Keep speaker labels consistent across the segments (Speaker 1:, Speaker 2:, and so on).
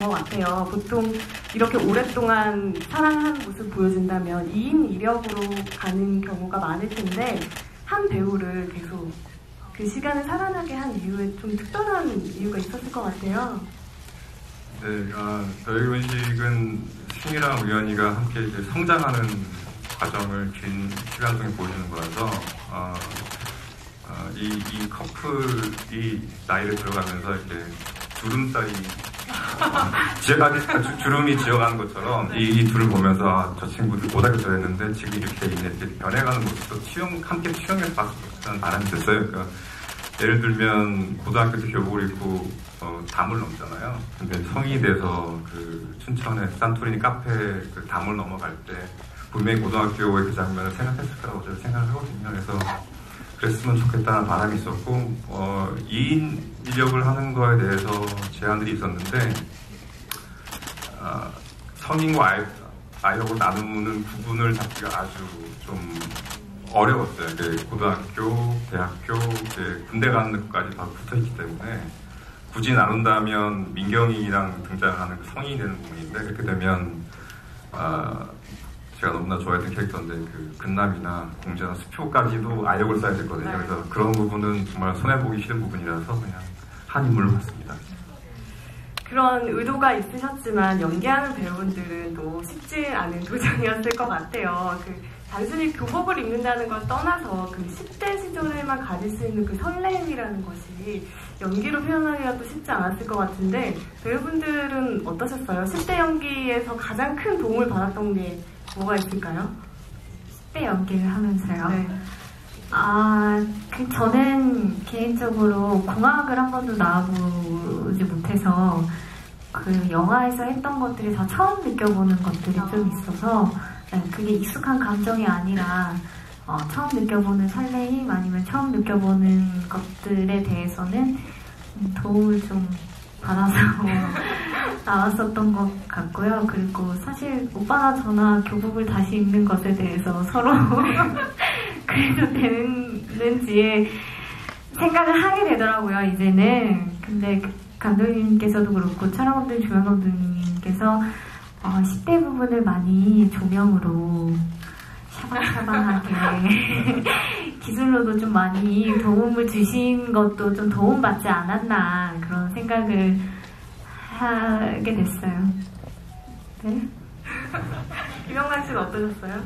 Speaker 1: 것 같아요. 보통 이렇게 오랫동안 사랑하는 모습 보여준다면 2인 1역으로 가는 경우가 많을 텐데 한 배우를 계속 그 시간을 살아나게 한 이유에 좀 특별한 이유가 있었을 것 같아요.
Speaker 2: 네, 저희 결혼식은 승희랑 우연이가 함께 이제 성장하는 과정을 긴 시간 동안 보여주는 거라서 이 커플이 나이를 들어가면서 이렇게 주름살이 주름이 지어가는 것처럼 이 둘을 보면서 저 친구들 고등학교 저랬는데 지금 이렇게 변해가는 모습도 함께 수영해서 봤던 바람이 있었어요. 그러니까 예를 들면 고등학교 때 교복을 입고 담을 넘잖아요. 근데 성인이 돼서 그 춘천의 산토리니 카페 그 담을 넘어갈 때 분명히 고등학교의 그 장면을 생각했을 거라고 저는 생각을 하거든요. 그래서 그랬으면 좋겠다는 바람이 있었고 2인 1역을 하는 거에 대해서 제안들이 있었는데 성인과 아이역을 나누는 부분을 잡기가 아주 좀 어려웠어요. 고등학교, 대학교, 군대 가는 것까지 다 붙어있기 때문에 굳이 나눈다면 민경이랑 등장하는 그 성인이 되는 부분인데 그렇게 되면 제가 너무나 좋아했던 캐릭터인데 그 근남이나 공자나 수표까지도 아역을 써야 됐거든요. 그래서 그런 부분은 정말 손해보기 싫은 부분이라서 그냥 한 인물로 봤습니다.
Speaker 1: 그런 의도가 있으셨지만 연기하는 배우분들은 또 쉽지 않은 도전이었을 것 같아요. 단순히 교복을 입는다는 걸 떠나서 그 10대 시절에만 가질 수 있는 그 설렘이라는 것이 연기로 표현하기가 또 쉽지 않았을 것 같은데 배우분들은 어떠셨어요? 10대 연기에서 가장 큰 도움을 받았던 게 뭐가 있을까요?
Speaker 3: 10대 연기를 하면서요?
Speaker 1: 네.
Speaker 3: 저는 개인적으로 공학을 한 번도 나와보지 못해서 그 영화에서 했던 것들이 다 처음 느껴보는 것들이 좀 있어서 그게 익숙한 감정이 아니라 처음 느껴보는 설레임 아니면 처음 느껴보는 것들에 대해서는 도움을 좀 받아서 나왔었던 것 같고요. 그리고 사실 오빠나 저나 교복을 다시 입는 것에 대해서 서로 그래도 되는지에 생각을 하게 되더라고요, 이제는. 근데 감독님께서도 그렇고 촬영 감독님, 조연 감독님께서 10대 부분을 많이 조명으로 샤방샤방하게 기술로도 좀 많이 도움을 주신 것도 좀 도움받지 않았나 그런 생각을 하게 됐어요. 네?
Speaker 1: 김영란 씨는 어떠셨어요?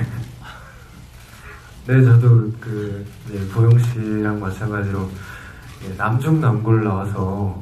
Speaker 4: 네, 저도 보영 씨랑 마찬가지로 남중남고를 나와서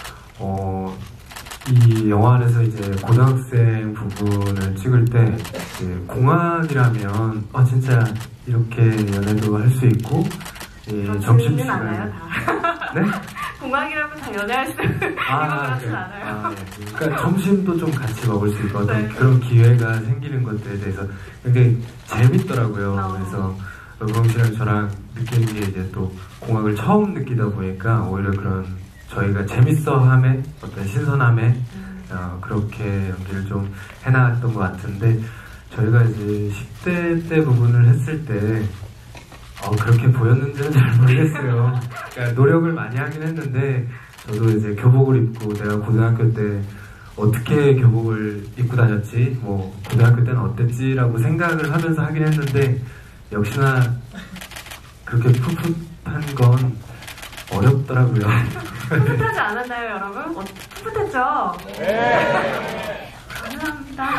Speaker 4: 이 영화 안에서 이제 고등학생 부분을 찍을 때 공학이라면 진짜 이렇게 연애도 할 수 있고 점심시간에
Speaker 1: 않아요, 다.
Speaker 4: 네?
Speaker 1: 공학이라면 다 연애할 수 이거 그렇진 않아요.
Speaker 4: 네. 그러니까 점심도 좀 같이 먹을 수 있고 그런 기회가 생기는 것들에 대해서 굉장히 재밌더라고요. 그래서 보영 씨랑 저랑 느끼는 게 이제 또 공학을 처음 느끼다 보니까 오히려 그런 저희가 재밌어함에 어떤 신선함에 그렇게 연기를 좀 해나갔던 것 같은데 저희가 이제 10대 때 부분을 했을 때 그렇게 보였는지는 잘 모르겠어요. 그러니까 노력을 많이 하긴 했는데 저도 이제 교복을 입고 내가 고등학교 때 어떻게 교복을 입고 다녔지 뭐 고등학교 때는 어땠지라고 생각을 하면서 하긴 했는데 역시나 그렇게 풋풋한 건 어렵더라고요.
Speaker 1: 풋풋하지 않았나요, 여러분? 풋풋했죠? 네. 감사합니다.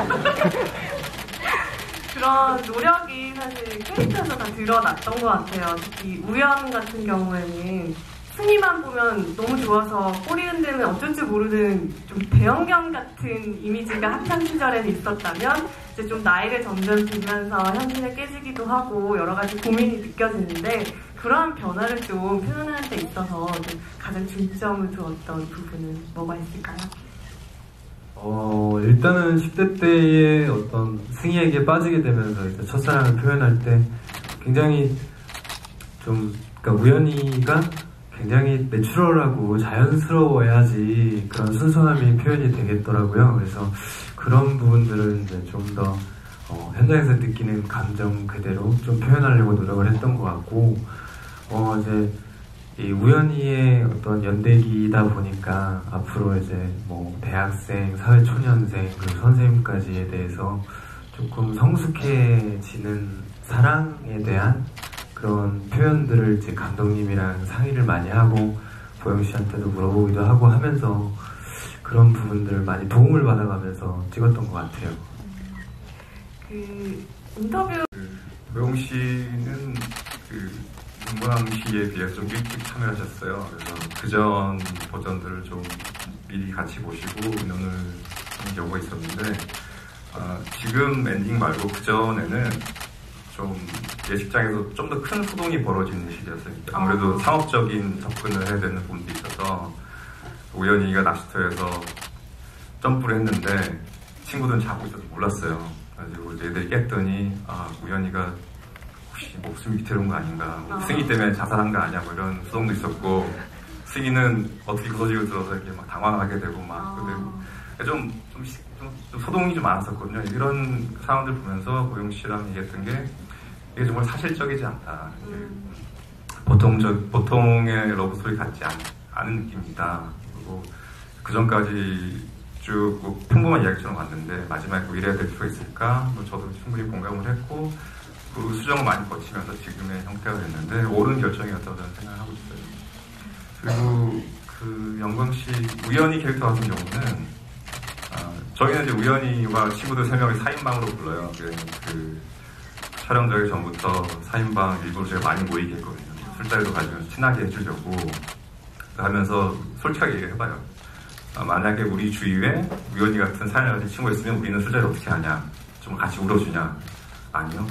Speaker 1: 그런 노력이 사실 캐릭터에서 다 드러났던 것 같아요. 특히 우연 같은 경우에는 승희만 보면 너무 좋아서 꼬리 흔드는 어쩔 줄 모르는 좀 배영경 같은 이미지가 학창 시절에는 있었다면 이제 좀 나이를 점점 들면서 현실에 깨지기도 하고 여러 가지 고민이 느껴지는데 그러한 변화를 좀 표현하는 데 있어서 좀 가장 중점을 두었던 부분은 뭐가 있을까요?
Speaker 4: 일단은 10대 때의 어떤 승희에게 빠지게 되면서 이제 첫사랑을 표현할 때 굉장히 그러니까 우연히가 굉장히 내추럴하고 자연스러워야지 그런 순수함이 표현이 되겠더라고요. 그래서 그런 부분들은 이제 좀 더 현장에서 느끼는 감정 그대로 좀 표현하려고 노력을 했던 것 같고 이제 이 우연히의 어떤 연대기다 보니까 앞으로 이제 뭐 대학생, 사회초년생, 그리고 선생님까지에 대해서 조금 성숙해지는 사랑에 대한 그런 표현들을 이제 감독님이랑 상의를 많이 하고 보영 씨한테도 물어보기도 하고 하면서 그런 부분들을 많이 도움을 받아가면서 찍었던 것 같아요.
Speaker 1: 그 인터뷰
Speaker 2: 보영 씨는 그 김광 씨에 비해서 좀 일찍 참여하셨어요. 그래서 그전 버전들을 좀 미리 같이 보시고 의논을 하는 경우가 있었는데 지금 엔딩 말고 그전에는 좀 예식장에서 좀 더 큰 소동이 벌어지는 시기였어요. 아무래도 상업적인 접근을 해야 되는 부분도 있어서 우연히가 낚시터에서 점프를 했는데 친구들은 자고 있어서 몰랐어요. 그래가지고 애들이 깼더니 우연히가 혹시 목숨이 위태로운 거 아닌가, 승희 때문에 자살한 거 아니야, 뭐 이런 소동도 있었고, 승희는 어떻게 그 소식을 들어서 이렇게 막 당황하게 되고 막 좀 소동이 좀 많았었거든요. 이런 상황들 보면서 보영 씨랑 얘기했던 게 이게 정말 사실적이지 않다. 보통의 러브스토리 같지 않은 느낌이다. 그리고 그 전까지 쭉 평범한 이야기처럼 왔는데 마지막에 꼭 이래야 될 필요가 있을까? 뭐 저도 충분히 공감을 했고 그 수정을 많이 거치면서 지금의 형태가 됐는데 옳은 결정이었다고 저는 생각을 하고 있어요. 그리고 그 영광 씨 우연히 캐릭터 같은 경우는 저희는 이제 우연히와 친구들 3명을 4인방으로 불러요. 그 촬영 저기 전부터 4인방 일부러 제가 많이 모이게 했거든요. 술자리도 가지고 친하게 해주려고 하면서 솔직하게 얘기를 해봐요. 만약에 우리 주위에 우연히 같은 사연을 가진 친구가 있으면 우리는 술자리 어떻게 하냐? 좀 같이 울어주냐? 아니요.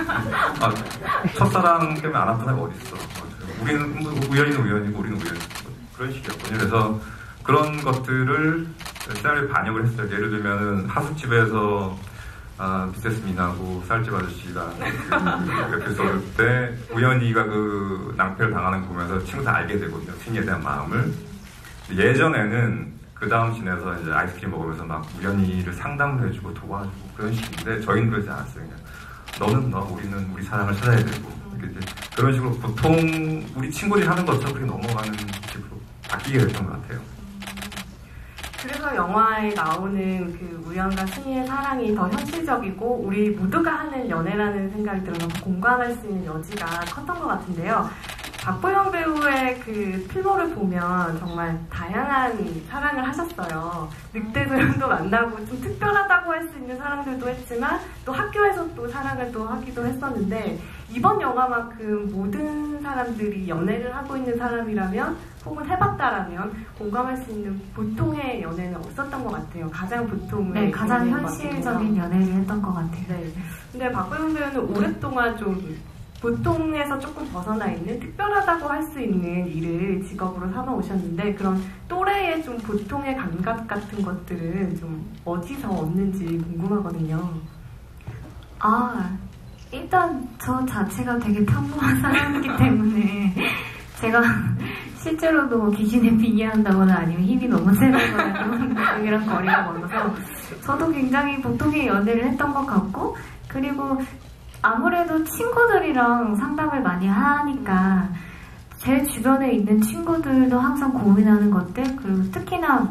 Speaker 2: 첫사랑 때문에 안 아픈 사람이 어딨어. 우리는 우연히는 우연이고 우리는 우연이고 그런 식이었거든요. 그래서 그런 것들을 쌀을 반영을 했어요. 예를 들면 하숙집에서 미세스 민하고 쌀집 아저씨가 옆에 썰을 때 우연히가 그 낭패를 당하는 거 보면서 친구들 알게 되거든요. 승희에 대한 마음을. 예전에는 그 다음 씬에서 이제 아이스크림 먹으면서 막 우연히를 상담을 해주고 도와주고 그런 식인데 저희는 그러지 않았어요. 그냥 너는 너, 우리는 우리 사랑을 찾아야 되고 이제 그런 식으로 보통 우리 친구들이 하는 것처럼 그렇게 넘어가는 식으로 바뀌게 됐던 것 같아요.
Speaker 1: 그래서 영화에 나오는 그 우연과 승희의 사랑이 더 현실적이고 우리 모두가 하는 연애라는 생각이 들어서 공감할 수 있는 여지가 컸던 것 같은데요. 박보영 배우의 그 필모를 보면 정말 다양한 사랑을 하셨어요. 늑대도연도 만나고 좀 특별하다고 할 수 있는 사랑들도 했지만 또 학교에서 또 사랑을 또 하기도 했었는데 이번 영화만큼 모든 사람들이 연애를 하고 있는 사람이라면 혹은 해봤다라면 공감할 수 있는 보통의 연애는 없었던 것 같아요. 가장 보통의
Speaker 3: 네, 가장 현실적인 연애를 했던 것 같아요.
Speaker 1: 네. 근데 박보영 배우는 오랫동안 좀 보통에서 조금 벗어나 있는 특별하다고 할 수 있는 일을 직업으로 삼아오셨는데 그런 또래의 좀 보통의 감각 같은 것들은 좀 어디서 얻는지 궁금하거든요.
Speaker 3: 일단 저 자체가 되게 평범한 사람이기 때문에 제가 실제로도 뭐 귀신에 비교한다거나 아니면 힘이 너무 세다거나 그런 분이랑 거리가 멀어서 저도 굉장히 보통의 연애를 했던 것 같고 그리고 아무래도 친구들이랑 상담을 많이 하니까 제 주변에 있는 친구들도 항상 고민하는 것들 그리고 특히나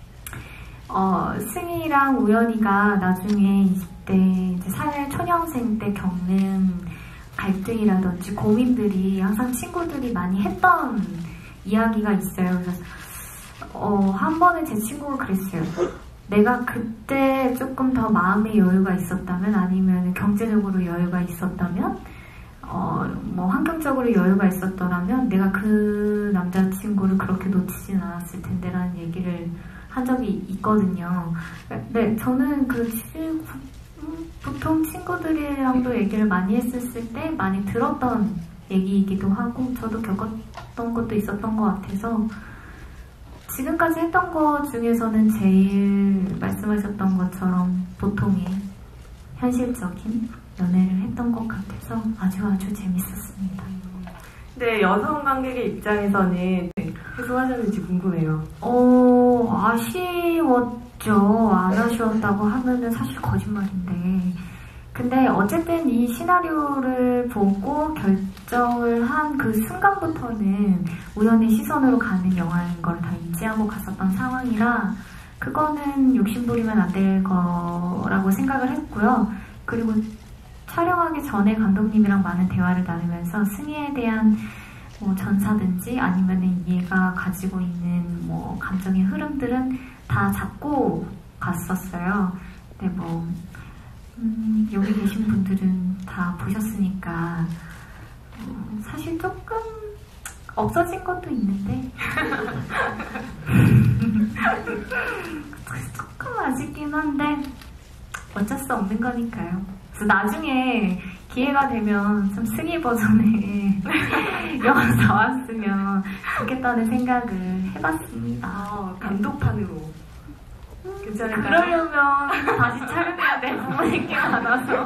Speaker 3: 승희랑 우연이가 나중에 20대 이제 사회 초년생 때 겪는 갈등이라든지 고민들이 항상 친구들이 많이 했던 이야기가 있어요. 그래서 한 번은 제 친구가 그랬어요. 내가 그때 조금 더 마음의 여유가 있었다면 아니면 경제적으로 여유가 있었다면 뭐 환경적으로 여유가 있었더라면 내가 그 남자친구를 그렇게 놓치진 않았을 텐데 라는 얘기를 한 적이 있거든요. 네, 저는 보통 친구들이랑도 얘기를 많이 했었을 때 많이 들었던 얘기이기도 하고 저도 겪었던 것도 있었던 것 같아서 지금까지 했던 것 중에서는 제일 말씀하셨던 것처럼 보통의 현실적인 연애를 했던 것 같아서 아주 재밌었습니다.
Speaker 1: 네, 여성 관객의 입장에서는 해소하셨는지 궁금해요.
Speaker 3: 아쉬웠죠. 안 아쉬웠다고 하면은 사실 거짓말인데 근데 어쨌든 이 시나리오를 보고 결정을 한 그 순간부터는 우연의 시선으로 가는 영화인 걸 다 인지하고 갔었던 상황이라 그거는 욕심부리면 안 될 거라고 생각을 했고요. 그리고 촬영하기 전에 감독님이랑 많은 대화를 나누면서 승희에 대한 뭐 전사든지 아니면 얘가 가지고 있는 뭐 감정의 흐름들은 다 잡고 갔었어요. 근데 뭐 여기 계신 분들은 다 보셨으니까 사실 조금 없어진 것도 있는데 조금 아쉽긴 한데 어쩔 수 없는 거니까요. 그래서 나중에 기회가 되면 좀 승희 버전의 영화 나왔으면 좋겠다는 생각을 해봤습니다.
Speaker 1: 감독판으로. 괜찮을까요?
Speaker 3: 그러려면 다시 촬영해야 될 부분이 꽤 많아서.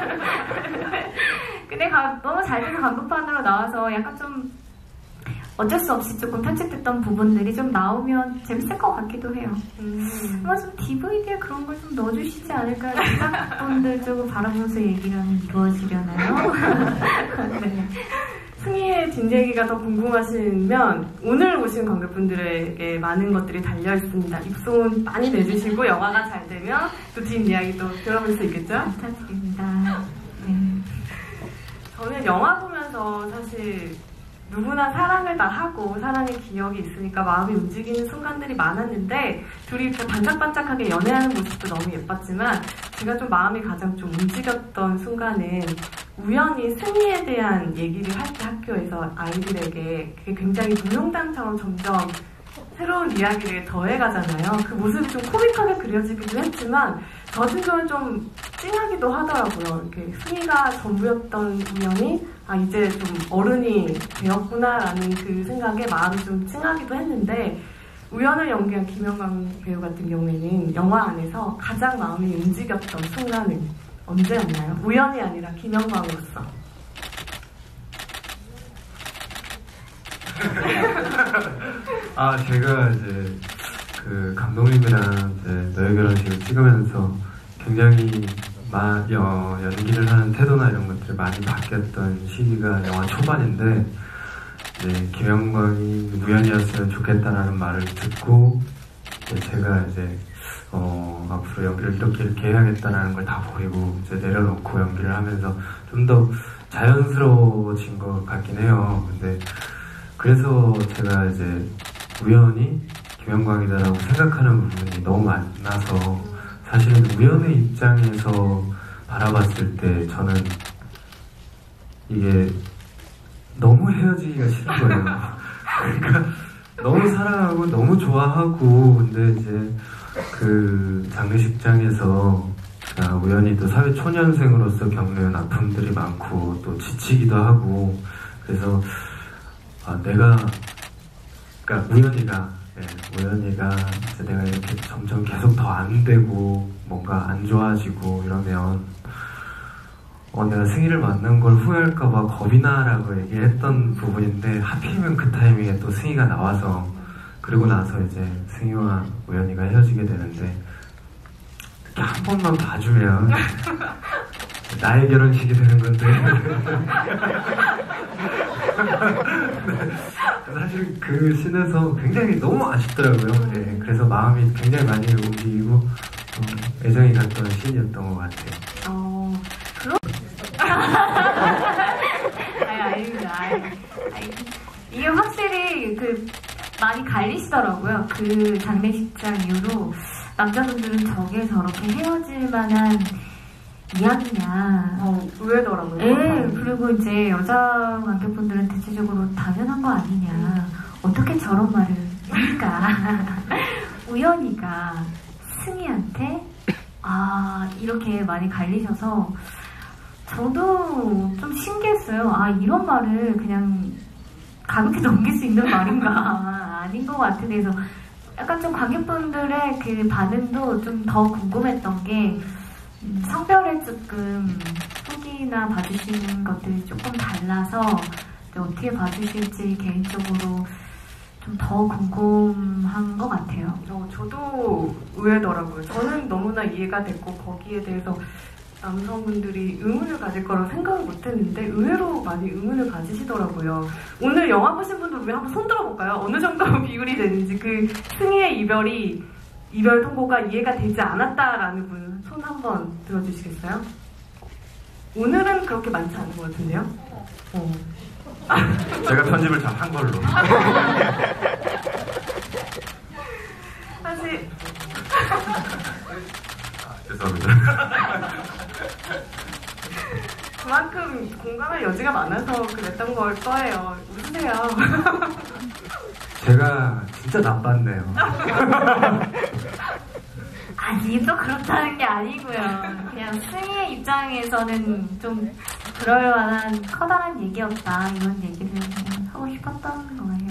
Speaker 3: 근데 너무 잘 돼서 감독판으로 나와서 약간 좀 어쩔 수 없이 조금 편집됐던 부분들이 좀 나오면 재밌을 것 같기도 해요. 아마 좀 DVD에 그런 걸 좀 넣어주시지 않을까요? 제작분들 쪽으로 바라보면서 얘기를 하면 이루어지려나요?
Speaker 1: 네. 승희의 뒷얘기가 더 궁금하시면 오늘 오신 관객분들에게 많은 것들이 달려있습니다. 입소문 많이 내주시고 영화가 잘 되면 또 뒷이야기도 들어볼 수 있겠죠?
Speaker 3: 부탁드립니다. 네.
Speaker 1: 저는 영화 보면서 사실 누구나 사랑을 다 하고 사랑의 기억이 있으니까 마음이 움직이는 순간들이 많았는데 둘이 이렇게 반짝반짝하게 연애하는 모습도 너무 예뻤지만 제가 좀 마음이 가장 좀 움직였던 순간은 우연히 승희에 대한 얘기를 할 때 학교에서 아이들에게 그게 굉장히 무용담처럼 점점 새로운 이야기를 더해가잖아요. 그 모습이 좀 코믹하게 그려지기도 했지만 저 같은 경우는 좀 찡하기도 하더라고요. 이렇게 승희가 전부였던 우연이 이제 좀 어른이 되었구나라는 그 생각에 마음이 좀 찡하기도 했는데 우연을 연기한 김영광 배우 같은 경우에는 영화 안에서 가장 마음이 움직였던 순간은 언제였나요? 우연이 아니라 김영광으로서.
Speaker 4: 제가 이제 그 감독님이랑 이제 너의 결혼식을 찍으면서 굉장히 연기를 하는 태도나 이런 것들이 많이 바뀌었던 시기가 영화 초반인데 이제 김영광이 우연이었으면 좋겠다라는 말을 듣고 제가 이제 앞으로 연기를 이렇게 해야겠다라는 걸 다 버리고 이제 내려놓고 연기를 하면서 좀 더 자연스러워진 것 같긴 해요. 근데 그래서 제가 이제 우연히 김영광이다라고 생각하는 부분이 너무 많아서 사실은 우연의 입장에서 바라봤을 때 저는 이게 너무 헤어지기가 싫은 거예요. 그러니까 너무 사랑하고 너무 좋아하고 근데 이제 그 장례식장에서 우연히 또 사회 초년생으로서 겪는 아픔들이 많고 또 지치기도 하고 그래서 그러니까 우연이가 이제 내가 이렇게 점점 계속 더 안 되고 뭔가 안 좋아지고 이러면 내가 승희를 만난 걸 후회할까봐 겁이 나라고 얘기했던 부분인데 하필이면 그 타이밍에 또 승희가 나와서 그러고 나서 이제 승희와 우연이가 헤어지게 되는데 이렇게 한 번만 봐주면 나의 결혼식이 되는 건데 사실 그 씬에서 굉장히 너무 아쉽더라고요. 네, 그래서 마음이 굉장히 많이 움직이고 애정이 갔던 씬이었던 것 같아요.
Speaker 3: 아닙니다. 이게 확실히 많이 갈리시더라고요. 그 장례식장 이후로 남자분들은 저게 저렇게 헤어질 만한 이야기냐.
Speaker 1: 의외더라고요.
Speaker 3: 네, 그리고 이제 여자 관객분들은 대체적으로 당연한 거 아니냐. 어떻게 저런 말을 할까. 우연이가 승희한테 이렇게 많이 갈리셔서 저도 좀 신기했어요. 이런 말을 그냥 가볍게 넘길 수 있는 말인가. 아닌 것 같은 데서 약간 좀 관객분들의 그 반응도 좀 더 궁금했던 게 성별을 조금 후기나 봐주시는 것들이 조금 달라서 어떻게 봐주실지 개인적으로 좀 더 궁금한 것 같아요.
Speaker 1: 저도 의외더라고요. 저는 너무나 이해가 됐고 거기에 대해서 남성분들이 의문을 가질 거라고 생각을 못했는데 의외로 많이 의문을 가지시더라고요. 오늘 영화 보신 분들 우리 한번 손 들어볼까요? 어느 정도 비율이 되는지. 그 승희의 이별 통보가 이해가 되지 않았다라는 분 손 한번 들어주시겠어요? 오늘은 그렇게 많지 않은 것 같은데요?
Speaker 2: 제가 편집을 잘 한 걸로.
Speaker 1: 사실
Speaker 2: 죄송합니다.
Speaker 1: 그만큼 공감할 여지가 많아서 그랬던 걸 거예요. 웃으세요.
Speaker 4: 제가 진짜 나빴네요.
Speaker 3: 아니, 또 그렇다는 게 아니고요. 그냥 승희의 입장에서는 좀 그럴 만한 커다란 얘기였다. 이런 얘기를 그냥 하고 싶었던 거예요.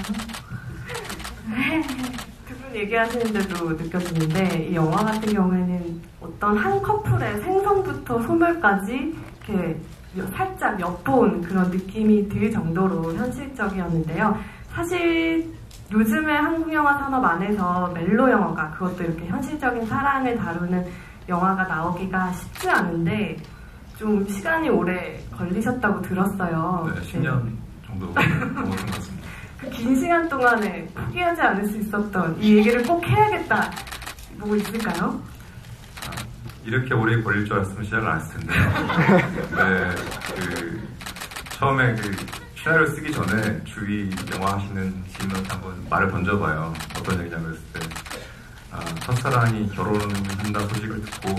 Speaker 1: 두 분 얘기하시는데도 느껴지는데 이 영화 같은 경우에는 어떤 한 커플의 생선부터 소멸까지 이렇게 살짝 엿본 그런 느낌이 들 정도로 현실적이었는데요. 사실 요즘의 한국 영화 산업 안에서 멜로 영화가 그것도 이렇게 현실적인 사랑을 다루는 영화가 나오기가 쉽지 않은데 좀 시간이 오래 걸리셨다고 들었어요.
Speaker 2: 네, 10년 정도 넘었던 것 같습니다.
Speaker 1: 그 긴 시간 동안에 포기하지 않을 수 있었던 이 얘기를 꼭 해야겠다. 뭐 있을까요?
Speaker 2: 이렇게 오래 걸릴 줄 알았으면 시작을 안 했을 텐데요. 네, 처음에 시나리오 쓰기 전에 주위 영화 하시는 지인한테 한번 말을 던져봐요. 어떤 얘기냐 그랬을 때 첫사랑이 결혼한다는 소식을 듣고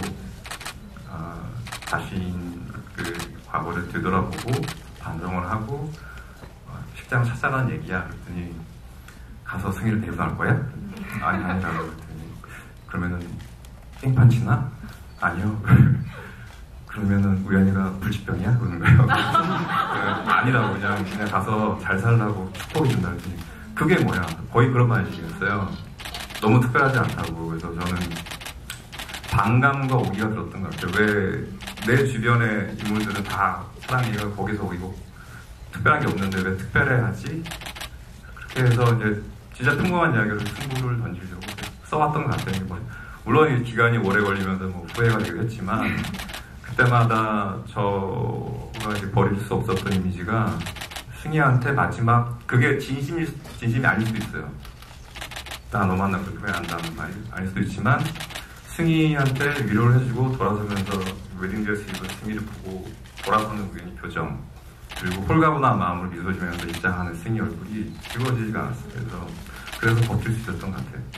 Speaker 2: 자신 과거를 되돌아보고 반성을 하고 식장을 찾아가는 얘기야. 그랬더니 가서 승희를 데리고 나올 거야? 아니라고 그랬더니 그러면은 땡판 치나? 아니요. 그러면은 우연이가 불치병이야? 그러는 거예요. 아니라고 그냥 가서 잘 살라고 축복해 준다 했더니 그게 뭐야? 거의 그런 말이었어요. 너무 특별하지 않다고. 그래서 저는 반감과 오기가 들었던 것 같아요. 왜 내 주변의 인물들은 다 사랑 얘기가 거기서 오고 특별한 게 없는데 왜 특별해하지? 그렇게 해서 이제 진짜 평범한 이야기를 승부를 던지려고 써왔던 것 같아요. 물론 기간이 오래 걸리면서 후회가 되기도 했지만 그때마다 저가 이제 버릴 수 없었던 이미지가 승희한테 마지막 그게 진심이 아닐 수도 있어요. 나 너 만나고 후회한다는 말이 아닐 수도 있지만 승희한테 위로를 해주고 돌아서면서 웨딩드레스 입은 승희를 보고 돌아서는 우연히 표정 그리고 홀가분한 마음으로 미소 지면서 입장하는 승희 얼굴이 지워지지가 않았어요. 그래서 버틸 수 있었던 것 같아요.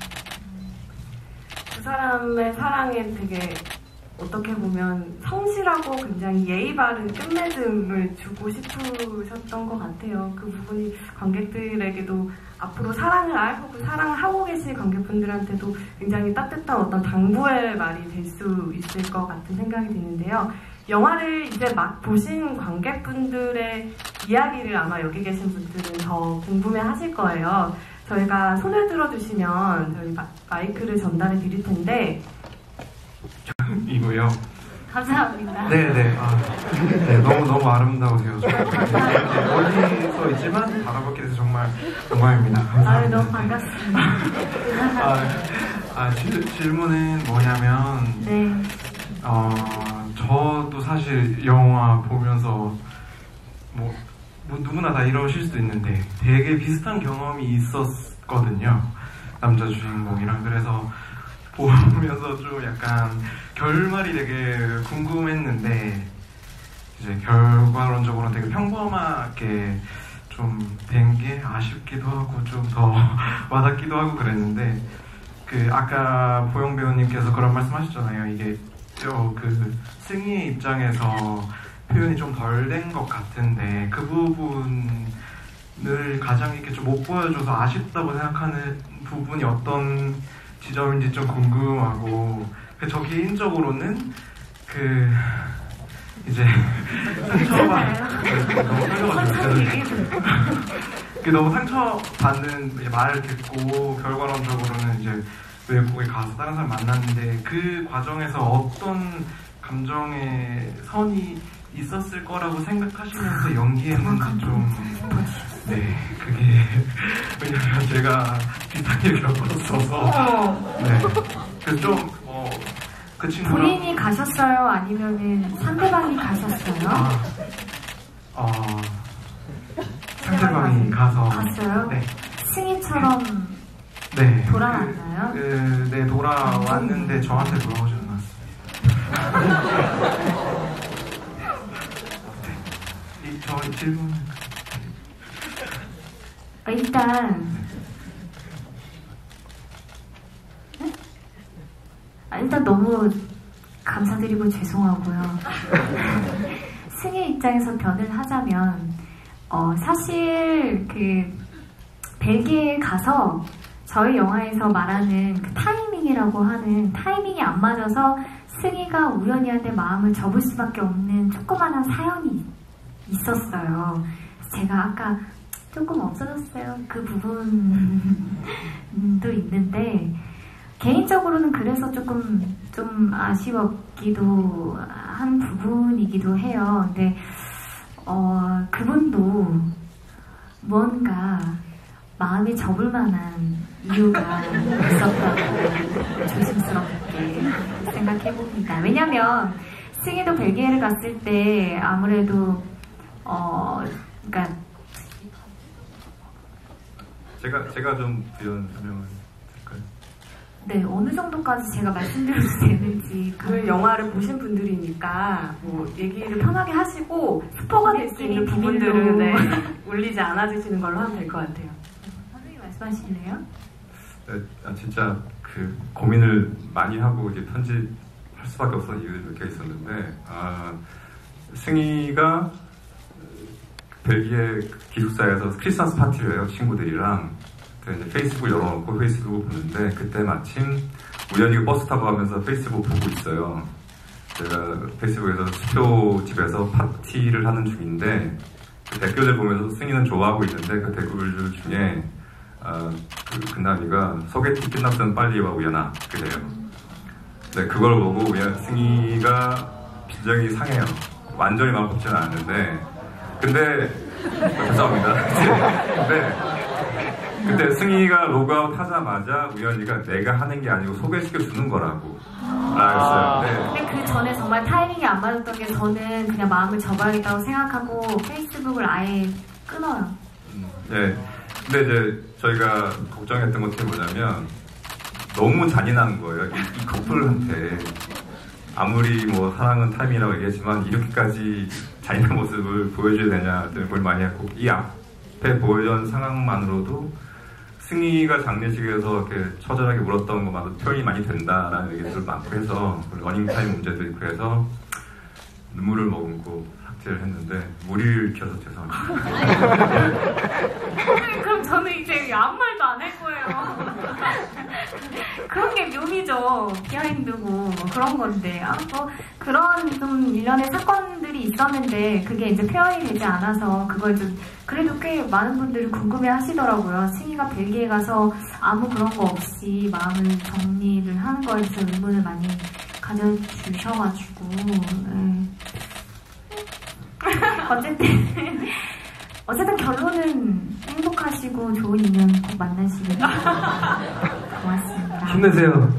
Speaker 1: 그 사람의 사랑에 되게 어떻게 보면 성실하고 굉장히 예의 바른 끝맺음을 주고 싶으셨던 것 같아요. 그 부분이 관객들에게도 앞으로 사랑을 하고 계신 관객분들한테도 굉장히 따뜻한 어떤 당부의 말이 될 수 있을 것 같은 생각이 드는데요. 영화를 이제 막 보신 관객분들의 이야기를 아마 여기 계신 분들은 더 궁금해 하실 거예요. 저희가 손을 들어주시면 저희 마이크를 전달해 드릴 텐데
Speaker 5: 이고요.
Speaker 3: 감사합니다.
Speaker 5: 네네. 네, 너무 아름다우세요. 멀리서 있지만 바라보게 돼서 정말 영광입니다. 감사합니다.
Speaker 3: 너무 반갑습니다.
Speaker 5: 질문은 뭐냐면,
Speaker 3: 네.
Speaker 5: 저도 사실 영화 보면서 뭐 누구나 다 이러실 수도 있는데 되게 비슷한 경험이 있었거든요. 남자 주인공이랑. 그래서 보면서 좀 약간 결말이 되게 궁금했는데 이제 결과론적으로는 되게 평범하게 좀 된 게 아쉽기도 하고 좀 더 와닿기도 하고 그랬는데 아까 보영 배우님께서 그런 말씀하셨잖아요. 이게 승희의 입장에서 표현이 좀 덜 된 것 같은데 그 부분을 가장 이렇게 좀 못 보여줘서 아쉽다고 생각하는 부분이 어떤 지점인지 좀 궁금하고 저 개인적으로는 이제 너무 상처받는 말을 듣고 결과론적으로는 이제 외국에 가서 다른 사람 만났는데 그 과정에서 어떤 감정의 선이 있었을 거라고 생각하시면서 연기했는지 네, 그게 왜냐면 제가 비슷한 일을 겪었어서 네, 그래서 좀 그 친구랑
Speaker 3: 본인이 가셨어요? 아니면은 상대방이 가셨어요?
Speaker 5: 상대방이 가서
Speaker 3: 갔어요?
Speaker 5: 네.
Speaker 3: 승희처럼
Speaker 5: 네.
Speaker 3: 돌아왔나요?
Speaker 5: 네, 돌아왔는데 저한테 돌아오지 않았어요. 네. 저희 질문.
Speaker 3: 일단 너무 감사드리고 죄송하고요. 승희 입장에서 변을 하자면 사실 그 벨기에에 가서 저희 영화에서 말하는 그 타이밍이라고 하는 타이밍이 안 맞아서 승희가 우연히한테 마음을 접을 수밖에 없는 조그마한 사연이 있었어요. 제가 아까 조금 없어졌어요. 그 부분도 있는데 개인적으로는 그래서 조금 좀 아쉬웠기도 한 부분이기도 해요. 근데 그분도 뭔가 마음이 접을 만한 이유가 있었다고 조심스럽게 생각해봅니다. 왜냐면 승희도 벨기에를 갔을 때 아무래도 그러니까
Speaker 2: 제가 좀 부연 설명을 할까요?
Speaker 3: 네, 어느 정도까지 제가 말씀드려도 되는지
Speaker 1: 그 영화를 보신 분들이니까 뭐 얘기를 편하게 하시고 스포가 될 수 있는 부분들은 네, 울리지 않아주시는 걸로 하면 될 것 같아요.
Speaker 3: 선생님 말씀하실래요?
Speaker 2: 네, 진짜 그 고민을 많이 하고 이제 편집할 수밖에 없었던 이유들이 몇 개 있었는데 승희가 벨기에 기숙사에서 크리스마스 파티를 해요. 친구들이랑 이제 페이스북 열어놓고 페이스북을 보는데 그때 마침 우연히 버스 타고 가면서 페이스북 보고 있어요. 제가 페이스북에서 수표 집에서 파티를 하는 중인데 그 댓글을 보면서 승희는 좋아하고 있는데 그 댓글 중에 근남이가 소개팅 끝났으면 빨리 와 우연아 그래요. 네, 그걸 보고 승희가 빈정이 상해요. 완전히 마음 곱지는 않았는데 근데 죄송합니다. 근데 승희가 로그아웃 하자마자 우연이가 내가 하는 게 아니고 소개시켜 주는 거라고 알았어요. 네.
Speaker 3: 근데 그 전에 정말 타이밍이 안 맞았던 게 저는 그냥 마음을 접어야겠다고 생각하고 페이스북을 아예 끊어요.
Speaker 2: 네. 근데 이제 저희가 걱정했던 것이 뭐냐면 너무 잔인한 거예요. 이 커플한테 아무리 뭐 사랑은 타임이라고 얘기했지만 이렇게까지 잔인한 모습을 보여줘야 되냐 걸 많이 했고 이 앞에 보여준 상황만으로도 승희가 장례식에서 이렇게 처절하게 울었던 것만도 표현이 많이 된다라는 얘기들 많고 해서 러닝타임 문제도 있고 해서 눈물을 머금고 삭제를 했는데 무리를 키워서 죄송합니다.
Speaker 3: 그럼 저는 이제 아무 말도 안 할 거예요. 그런 게 묘미죠. 비하인드고 뭐 그런 건데 뭐 그런 좀 일련의 사건들이 있었는데 그게 이제 표현이 되지 않아서 그걸 좀 그래도 꽤 많은 분들이 궁금해 하시더라고요. 승희가 벨기에 가서 아무 그런 거 없이 마음을 정리를 하는 거에 대해서 의문을 많이 가져주셔가지고 어쨌든 결론은 행복하시고 좋은 인연 꼭 만나시길 고맙습니다.
Speaker 4: 힘내세요.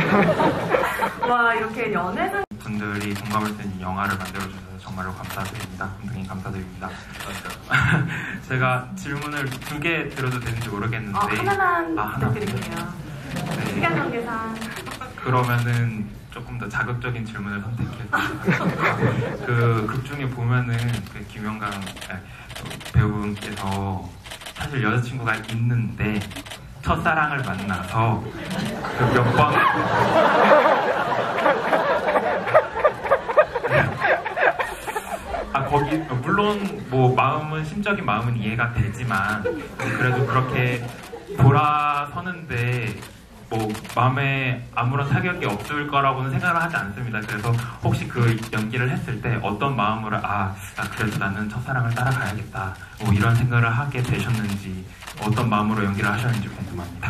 Speaker 1: 와 이렇게 연애는
Speaker 5: 분들이 공감할 수 있는 영화를 만들어주셔서 정말로 감사드립니다. 굉장히 감사드립니다. 제가 질문을 2개 드려도 되는지 모르겠는데
Speaker 1: 하나만 부탁드릴게요.
Speaker 5: 네.
Speaker 1: 시간 관계상
Speaker 5: 그러면은 조금 더 자극적인 질문을 선택해서 그 극 중에 보면은 그 김영강 배우분께서 사실 여자친구가 있는데 첫사랑을 만나서 그 몇 번 거기 물론 뭐 마음은 심적인 마음은 이해가 되지만 그래도 그렇게 돌아서는데 뭐 마음에 아무런 타격이 없을 거라고는 생각을 하지 않습니다. 그래서 혹시 그 연기를 했을 때 어떤 마음으로 그래도 나는 첫사랑을 따라가야겠다 뭐 이런 생각을 하게 되셨는지 어떤 마음으로 연기를 하셨는지 궁금합니다.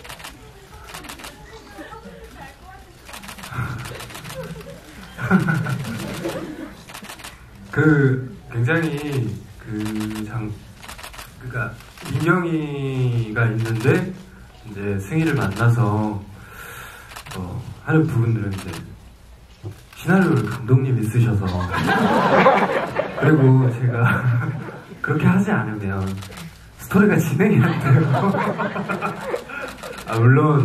Speaker 4: 굉장히 그러니까 민경이가 있는데 이제 승희를 만나서 하는 부분들은 이제 시나리오를 감독님이 쓰셔서 그리고 제가 그렇게 하지 않으면 스토리가 진행이 안 돼요. 물론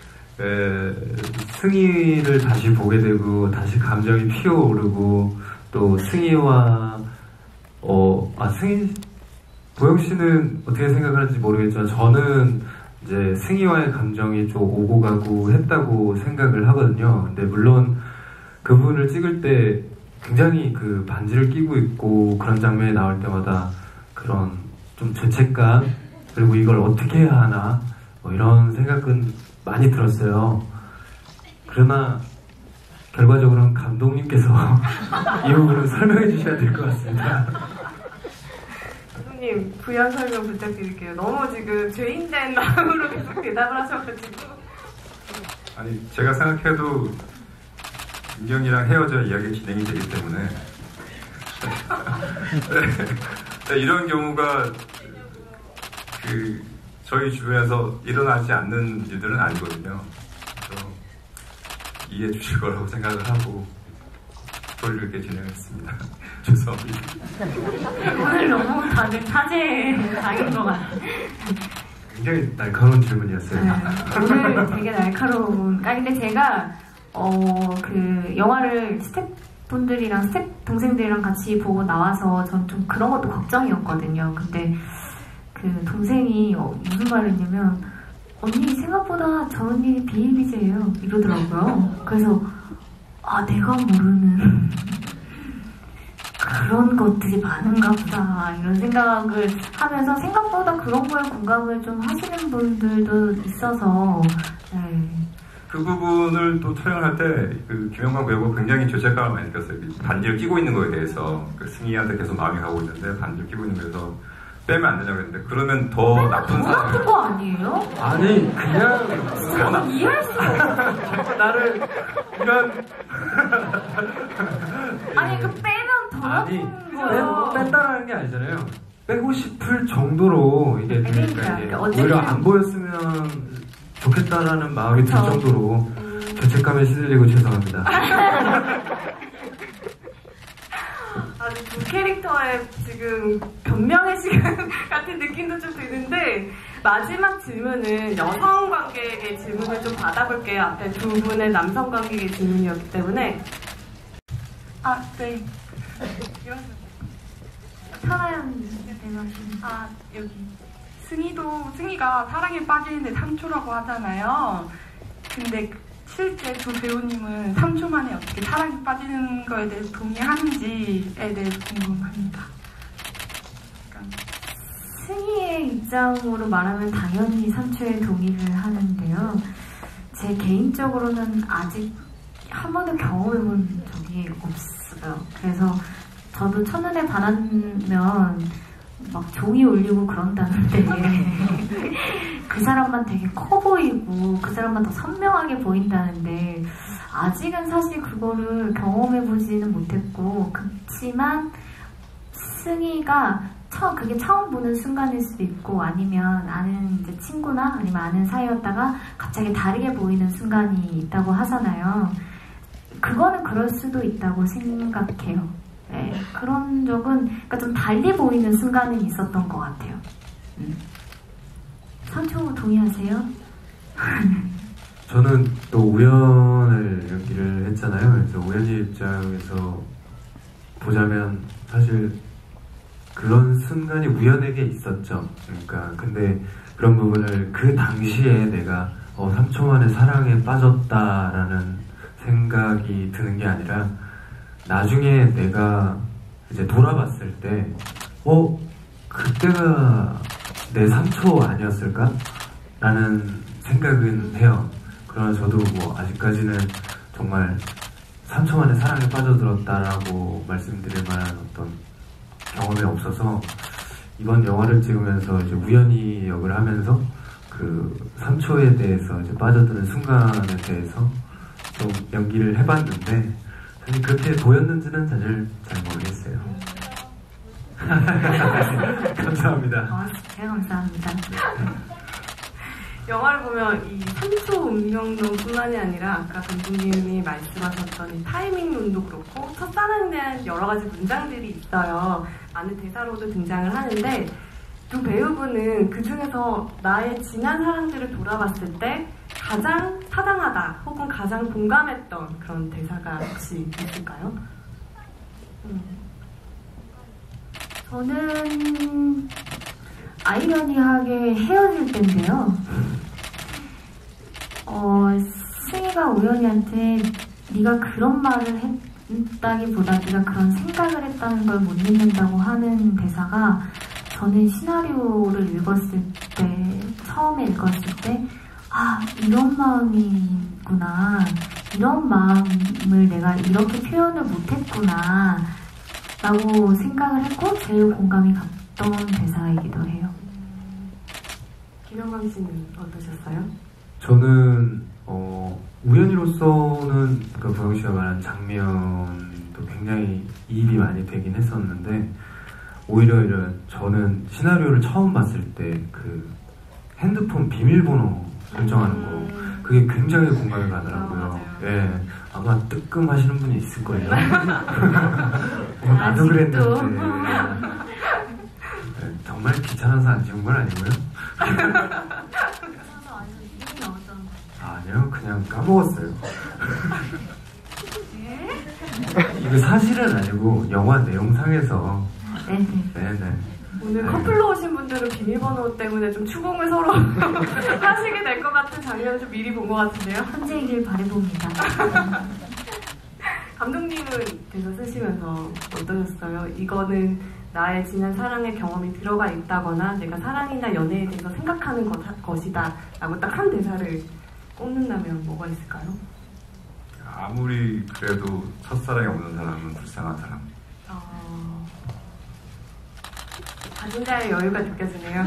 Speaker 4: 승희를 다시 보게 되고 다시 감정이 피어오르고 또 승희와 승희 보영 씨는 어떻게 생각하는지 모르겠지만 저는 이제 승희와의 감정이 좀 오고 가고 했다고 생각을 하거든요. 근데 물론 그 부분을 찍을 때 굉장히 그 반지를 끼고 있고 그런 장면이 나올 때마다 그런 좀 죄책감 그리고 이걸 어떻게 해야 하나 뭐 이런 생각은 많이 들었어요. 그러나 결과적으로는 감독님께서 이 부분을 설명해 주셔야 될 것 같습니다.
Speaker 1: 감독님 부연 설명 부탁드릴게요. 너무 지금 죄인된 마음으로 계속 대답을 하셔가지고.
Speaker 2: 아니 제가 생각해도 민경이랑 헤어져 이야기 진행이 되기 때문에 이런 경우가 저희 주변에서 일어나지 않는 일들은 아니거든요. 그래서 이해해 주실 거라고 생각을 하고 스토리를 이렇게 진행했습니다. 죄송합니다.
Speaker 3: 오늘 너무 다들 사제에 당인 것 같아요.
Speaker 4: 굉장히 날카로운 질문이었어요.
Speaker 3: 네, 오늘 되게 날카로운. 근데 제가 그 영화를 스태프분들이랑 스태프 동생들이랑 같이 보고 나와서 전 좀 그런 것도 걱정이었거든요. 근데 그 동생이 무슨 말을 했냐면 언니 생각보다 저 언니 비일비재예요 이러더라고요. 그래서 내가 모르는 그런 것들이 많은가 보다 이런 생각을 하면서 생각보다 그런 거에 공감을 좀 하시는 분들도 있어서
Speaker 2: 그 부분을 또 촬영할 때 그 김영광 배우가 굉장히 죄책감을 많이 느꼈어요. 반지를 끼고 있는 거에 대해서 승희한테 계속 마음이 가고 있는데 반지를 끼고 있는 거에서 빼면 안 되냐고 했는데 그러면 더 나쁜 사람이
Speaker 3: 나쁜 거 아니에요?
Speaker 4: 아니 그냥
Speaker 3: 저는 이해할 수가 없어요.
Speaker 4: 나를 이런
Speaker 3: 아니 그 빼면 더 나쁜 거예요.
Speaker 4: 뺐다라는 게 아니잖아요. 빼고 싶을 정도로 이게
Speaker 3: 그러니까
Speaker 4: 이게 오히려 안 보였으면 좋겠다라는 마음이 들 정도로 죄책감에 시들리고 죄송합니다.
Speaker 1: 아주 두 캐릭터의 지금 변명의 시간 같은 느낌도 좀 드는데 마지막 질문은 여성 관객의 질문을 좀 받아볼게요. 앞에 두 분의 남성 관객의 질문이었기 때문에
Speaker 6: 네.
Speaker 3: 사나연
Speaker 6: 여기 승희가 사랑에 빠지는데 3초라고 하잖아요. 근데 실제 두 배우님은 3초 만에 어떻게 사랑에 빠지는 거에 대해서 동의하는지에 대해서 궁금합니다.
Speaker 3: 승희의 입장으로 말하면 당연히 3초에 동의를 하는데요. 제 개인적으로는 아직 한 번도 경험해본 적이 없어요. 그래서 저도 첫눈에 반하면 막 종이 울리고 그런다는데 그 사람만 되게 커 보이고 그 사람만 더 선명하게 보인다는데 아직은 사실 그거를 경험해보지는 못했고 그렇지만 승희가 그게 처음 보는 순간일 수도 있고 아니면 아는 이제 친구나 아니면 아는 사이였다가 갑자기 다르게 보이는 순간이 있다고 하잖아요. 그거는 그럴 수도 있다고 생각해요. 네, 그런 적은 그러니까 좀 달리 보이는 순간은 있었던 것 같아요. 3초 동의하세요?
Speaker 4: 저는 또 우연을 연기를 했잖아요. 그래서 우연의 입장에서 보자면 사실 그런 순간이 우연에게 있었죠. 그러니까 근데 그런 부분을 그 당시에 내가 3초 만에 사랑에 빠졌다라는 생각이 드는 게 아니라 나중에 내가 이제 돌아봤을 때 그때가 내 3초 아니었을까? 라는 생각은 해요. 그러나 저도 뭐 아직까지는 정말 3초 만에 사랑에 빠져들었다라고 말씀드릴 만한 어떤 경험이 없어서 이번 영화를 찍으면서 이제 우연히 역을 하면서 그 3초에 대해서 이제 빠져드는 순간에 대해서 좀 연기를 해봤는데 사실 그렇게 보였는지는 사실 잘 모르겠어요. 감사합니다.
Speaker 3: 제가 감사합니다.
Speaker 1: 영화를 보면 이 3초 운명론뿐만이 아니라 아까 감독님이 말씀하셨던 이 타이밍론도 그렇고 첫사랑에 대한 여러 가지 문장들이 있어요. 많은 대사로도 등장을 하는데 두 배우분은 그 중에서 나의 지난 사랑들을 돌아봤을 때 가장 타당하다 혹은 가장 공감했던 그런 대사가 혹시 있을까요?
Speaker 3: 저는 아이러니하게 헤어질 때인데요. 승희가 우연이한테 네가 그런 말을 했다기보다 네가 그런 생각을 했다는 걸 못 믿는다고 하는 대사가 저는 시나리오를 읽었을 때, 처음에 읽었을 때 이런 마음이구나, 이런 마음을 내가 이렇게 표현을 못했구나 라고 생각을 했고 제일 공감이 갔던 대사이기도 해요.
Speaker 1: 김영광 씨는 어떠셨어요?
Speaker 4: 저는 우연히로서는 그 보영 씨가 말한 장면도 굉장히 이입이 많이 되긴 했었는데 오히려 저는 시나리오를 처음 봤을 때 그 핸드폰 비밀번호 설정하는 거 그게 굉장히 공감이 가더라고요. 예, 아마 뜨끔하시는 분이 있을 거예요. 나도 그랬는데 정말 귀찮아서 안 지운 건 아니고요. 아니요, 그냥 까먹었어요. 이거 사실은 아니고 영화 내용상에서. 네네.
Speaker 1: 오늘 커플로 오신 분들은 비밀번호 때문에 좀 추궁을 서로 하시게 될 것 같은 장면을 좀 미리 본 것 같은데요.
Speaker 3: 현재이길 바라봅니다.
Speaker 1: 감독님은 대사 쓰시면서 어떠셨어요? 이거는 나의 지난 사랑의 경험이 들어가 있다거나 내가 사랑이나 연애에 대해서 생각하는 것이다 라고 딱 한 대사를 꼽는다면 뭐가 있을까요?
Speaker 2: 아무리 그래도 첫사랑이 없는 사람은 불쌍한 사람.
Speaker 1: 가진 자의 여유가 느껴지네요.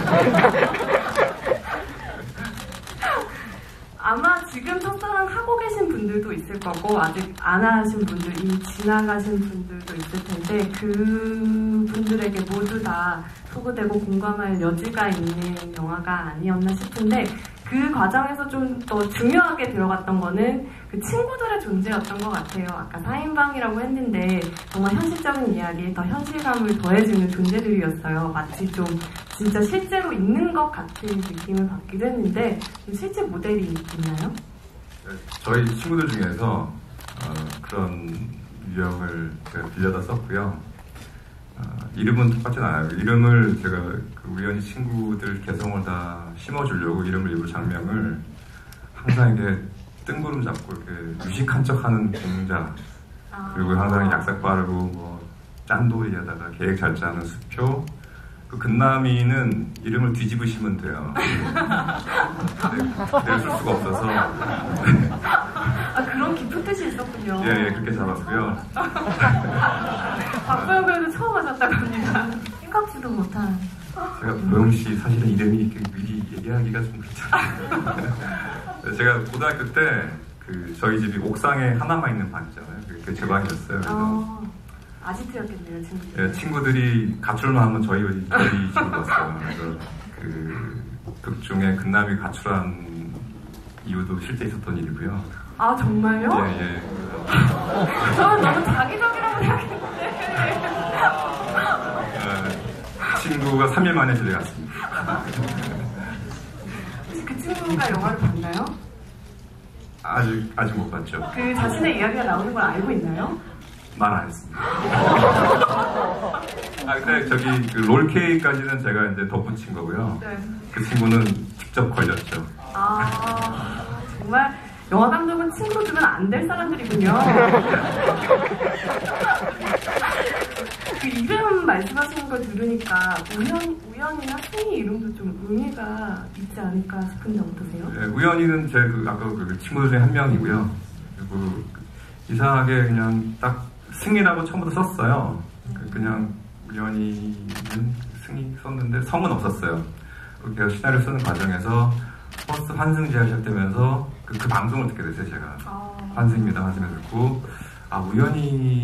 Speaker 1: 아마 지금 첫사랑 하고 계신 분들도 있을 거고 아직 안 하신 분들, 이미 지나가신 분들도 있을 텐데 그 분들에게 모두 다 소구되고 공감할 여지가 있는 영화가 아니었나 싶은데 그 과정에서 좀 더 중요하게 들어갔던 거는 그 친구들의 존재였던 것 같아요. 아까 4인방이라고 했는데 정말 현실적인 이야기에 더 현실감을 더해주는 존재들이었어요. 마치 좀 진짜 실제로 있는 것 같은 느낌을 받기도 했는데 실제 모델이 있나요?
Speaker 2: 저희 친구들 중에서 그런 유형을 제가 빌려다 썼고요. 이름은 똑같진 않아요. 이름을 제가 우연히 친구들 개성을 다 심어주려고 이름을 입을 장면을 항상 이렇게 뜬구름 잡고 이렇게 유식한 척하는 공자, 그리고 항상 약삭 빠르고 뭐 짠돌이 하다가 계획 잘 짜는 수표. 그 근남이는 이름을 뒤집으시면 돼요. 내가 쓸 수가 없어서.
Speaker 1: 그런 깊은 뜻이 있었군요.
Speaker 2: 예, 그렇게 잡았고요.
Speaker 1: 박보영 배우도 처음 하셨다고 합니다.
Speaker 3: 생각지도 못한.
Speaker 2: 제가 보영 씨 사실은 이름이 이렇게 미리 얘기하기가 좀 그렇잖아요. 제가 고등학교 때 저희 집이 옥상에 하나만 있는 방이잖아요. 그게 제 방이었어요. 그래서
Speaker 1: 아지트였겠네요, 친구들.
Speaker 2: 예, 친구들이 가출만 하면 저희 집으로 왔어요. 그래서 극 중에 근남이 가출한 이유도 실제 있었던 일이고요.
Speaker 1: 아, 정말요?
Speaker 2: 예.
Speaker 1: 저는 너무 자기적이라고 생각했는데.
Speaker 2: 친구가 3일 만에 집에 갔습니다.
Speaker 1: 혹시 그 친구가 영화를 봤나요?
Speaker 2: 아직 못 봤죠.
Speaker 1: 그 자신의 이야기가 나오는 걸 알고 있나요?
Speaker 2: 말 안 했습니다. 근데 저기 롤케이까지는 제가 이제 덧붙인 거고요.
Speaker 1: 네.
Speaker 2: 그 친구는 직접 걸렸죠.
Speaker 1: 정말 영화 감독은 친구로 주면 안 될 사람들이군요. 그 이름 말씀하시는 걸 들으니까 우연이나 승희 이름도 좀 의미가 있지 않을까 싶은데 어떠세요?
Speaker 2: 네, 우연이는 제 아까 친구들 중에 한 명이고요. 그리고 이상하게 그냥 딱 승희라고 처음부터 썼어요. 그냥 우연이는 승희 썼는데 성은 없었어요. 그렇게 시나리오 쓰는 과정에서 퍼스트 환승제가 시작되면서 그 방송을 듣게 됐어요, 제가. 환승입니다, 환승을 듣고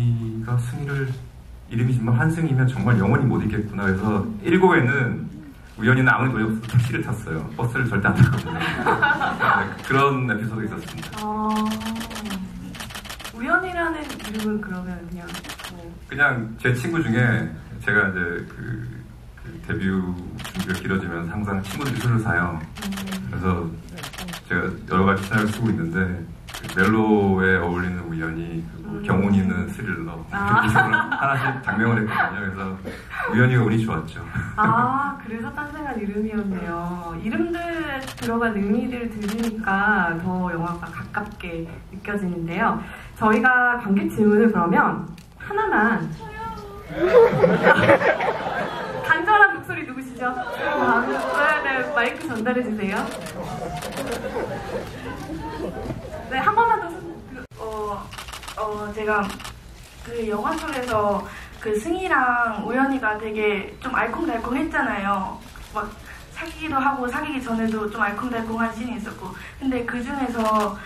Speaker 2: 우연이가 승희를 이름이 정말 환승이면 정말 영원히 못 잊겠구나. 그래서 1호에는 우연히는 아무리 돈이 없어도 택시를 탔어요. 버스를 절대 안 탔거든요. 네, 그런 에피소드 있었습니다.
Speaker 1: 우연이라는 이름은 그러면
Speaker 2: 그냥 제 친구 중에 제가 이제 그 데뷔 준비가 길어지면 항상 친구들이 술을 사요. 그래서 제가 여러 가지 시나리오를 쓰고 있는데 그 멜로에 어울리는 우연히 경훈이는 스릴러 이런 식으로 하나씩 장명을 했거든요. 그래서 우연히가 운이 좋았죠.
Speaker 1: 그래서 탄생한 이름이었네요. 이름들에 들어간 의미를 들으니까 더 영화가 가깝게 느껴지는데요. 저희가 관객 질문을 그러면 하나만 간절한 목소리 누구시죠? 네, 마이크 전달해 주세요. 네, 한 번만 더.
Speaker 6: 제가 그 영화 속에서 그 승희랑 우연이가 되게 좀 알콩달콩했잖아요. 막 사귀기도 하고 사귀기 전에도 좀 알콩달콩한 씬이 있었고, 근데 그 중에서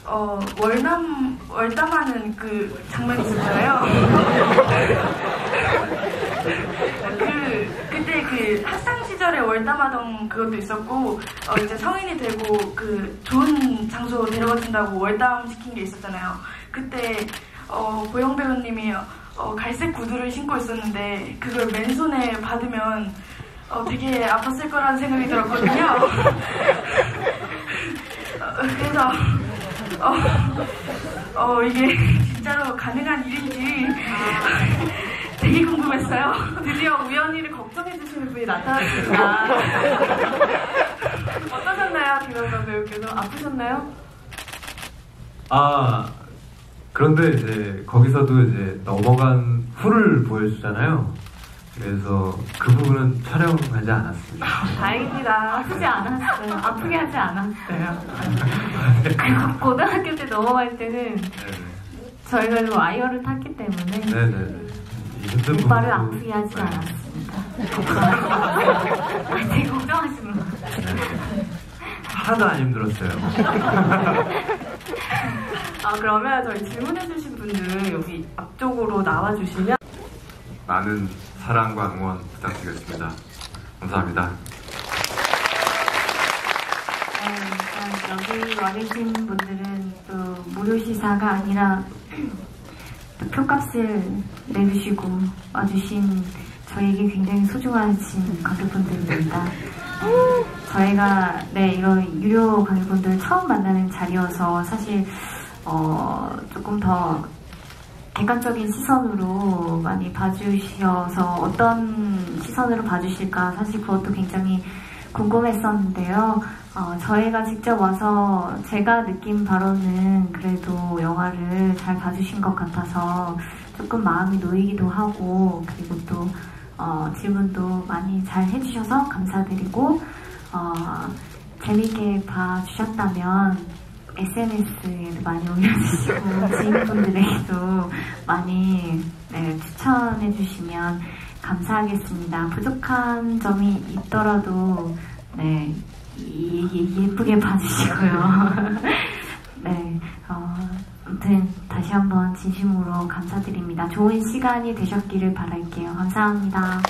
Speaker 6: 월담하는 그 장면이 있었잖아요. 그때 그 학창 시절에 월담하던 그것도 있었고, 이제 성인이 되고 그 좋은 장소 데려가준다고 월담 시킨 게 있었잖아요. 그때 고영 배우님이 갈색 구두를 신고 있었는데 그걸 맨손에 받으면 되게 아팠을 거라는 생각이 들었거든요. 그래서 이게 진짜로 가능한 일인지 되게 궁금했어요.
Speaker 1: 드디어 우연히를 걱정해주시는 분이 나타났습니다. 어떠셨나요, 김영관 배우께서? 아프셨나요?
Speaker 4: 그런데 이제 거기서도 이제 넘어간 후를 보여주잖아요. 그래서 그 부분은 촬영하지 않았습니다.
Speaker 1: 다행입니다.
Speaker 3: 아프지 않았어요. 아프게 하지 않았어요. 그리고 고등학교 때 넘어갈 때는 저희가 좀 와이어를 탔기 때문에 오빠를 아프게 하지 않았습니다. 되게 걱정하시는 것 같아요.
Speaker 4: 하나도 안 힘들었어요.
Speaker 1: 그러면 저희 질문해주신 분들 여기 앞쪽으로 나와주시면
Speaker 2: 많은 사랑과 응원 부탁드리겠습니다. 감사합니다.
Speaker 3: 여기 와 계신 분들은 또 무료 시사가 아니라 또 표값을 내주시고 와주신 저에게 굉장히 소중하신 관객분들입니다. 저희가 이런 유료 관객분들 처음 만나는 자리여서 사실 조금 더 객관적인 시선으로 많이 봐주셔서 어떤 시선으로 봐주실까 사실 그것도 굉장히 궁금했었는데요. 저희가 직접 와서 제가 느낀 바로는 그래도 영화를 잘 봐주신 것 같아서 조금 마음이 놓이기도 하고, 그리고 또 질문도 많이 잘 해주셔서 감사드리고, 재밌게 봐주셨다면 SNS에도 많이 올려주시고 지인분들에게도 많이 추천해주시면 감사하겠습니다. 부족한 점이 있더라도 예쁘게 봐주시고요. 아무튼 다시 한번 진심으로 감사드립니다. 좋은 시간이 되셨기를 바랄게요. 감사합니다.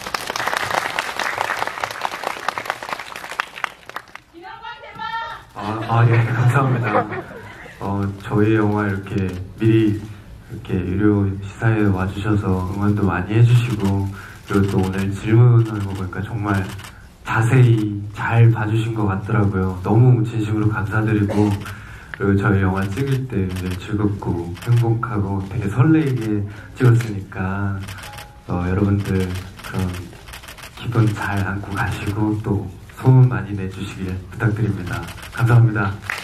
Speaker 4: 예, 감사합니다. 저희 영화 이렇게 미리 이렇게 유료 시사에 와주셔서 응원도 많이 해주시고, 그리고 또 오늘 질문하는 거 보니까 정말 자세히 잘 봐주신 것 같더라고요. 너무 진심으로 감사드리고, 그리고 저희 영화 찍을 때 굉장히 즐겁고 행복하고 되게 설레게 찍었으니까 여러분들 그런 기분 잘 안고 가시고 또 소문 많이 내주시길 부탁드립니다. 감사합니다.